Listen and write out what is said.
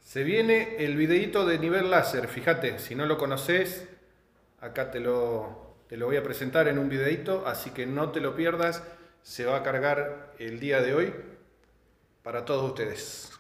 Se viene el videíto de nivel láser, fíjate, si no lo conoces, acá te lo voy a presentar en un videíto, así que no te lo pierdas, se va a cargar el día de hoy para todos ustedes.